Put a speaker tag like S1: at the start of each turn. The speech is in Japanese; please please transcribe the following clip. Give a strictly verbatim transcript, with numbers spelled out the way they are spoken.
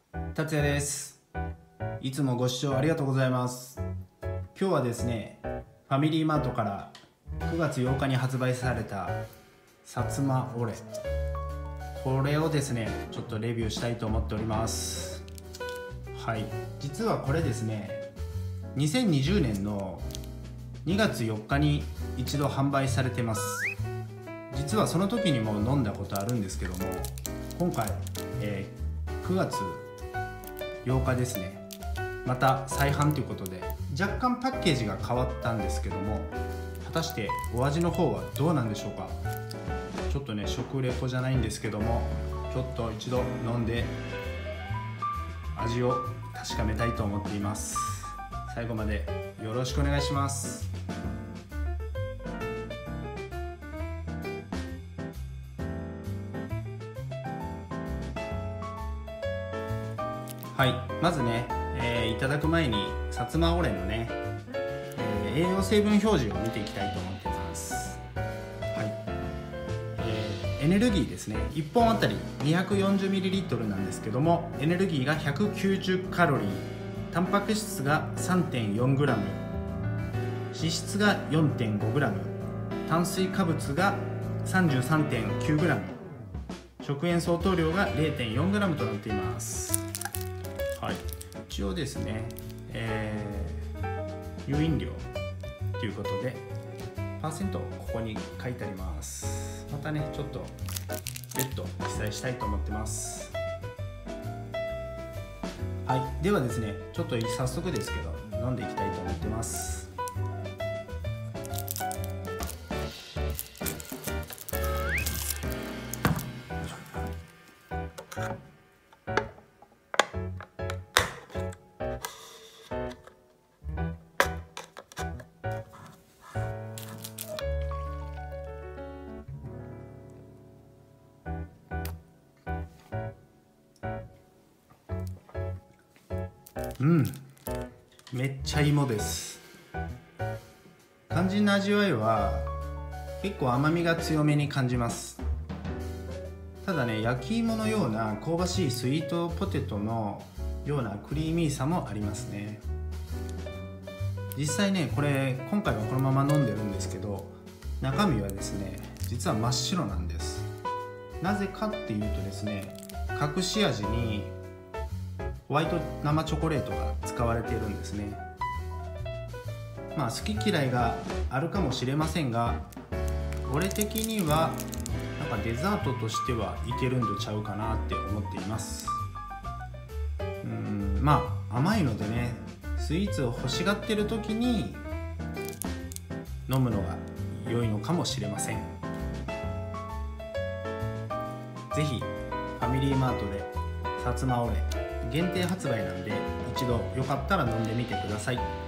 S1: 達也です。いつもご視聴ありがとうございます。今日はですね、ファミリーマートからくがつようかに発売されたさつまオレ、これをですねちょっとレビューしたいと思っております。はい、実はこれですねにせんにじゅうねんのにがつよっかに一度販売されてます。実はその時にも飲んだことあるんですけども、今回、えー、くがつようかですね、また再販ということで若干パッケージが変わったんですけども、果たしてお味の方はどうなんでしょうか。ちょっとね食レポじゃないんですけども、ちょっと一度飲んで味を確かめたいと思っています。最後までよろしくお願いします。はい、まずね、えー、いただく前にさつまオレのね、えー、栄養成分表示を見ていきたいと思ってます。はい、えー、エネルギーですね、いっぽんあたり にひゃくよんじゅうミリリットル なんですけども、エネルギーがひゃくきゅうじゅうカロリー、タンパク質が さんてんよんグラム、 脂質が よんてんごグラム、 炭水化物が さんじゅうさんてんきゅうグラム、 食塩相当量が れいてんよんグラム となっています。はい、一応ですね、えー、有飲料ということでパーセントここに書いてあります。またねちょっと別途記載したいと思ってます。はい、ではですねちょっと早速ですけど飲んでいきたいと思ってます。うん、めっちゃ芋です。肝心な味わいは結構甘みが強めに感じます。ただね、焼き芋のような香ばしいスイートポテトのようなクリーミーさもありますね。実際ねこれ今回はこのまま飲んでるんですけど、中身はですね実は真っ白なんです。なぜかっていうとですね、隠し味にホワイト生チョコレートが使われているんですね。まあ好き嫌いがあるかもしれませんが、俺的にはなんかデザートとしてはいけるんとちゃうかなって思っています。うん、まあ甘いのでね、スイーツを欲しがってる時に飲むのが良いのかもしれません。ぜひファミリーマートでさつまオレ限定発売なんで、一度よかったら飲んでみてください。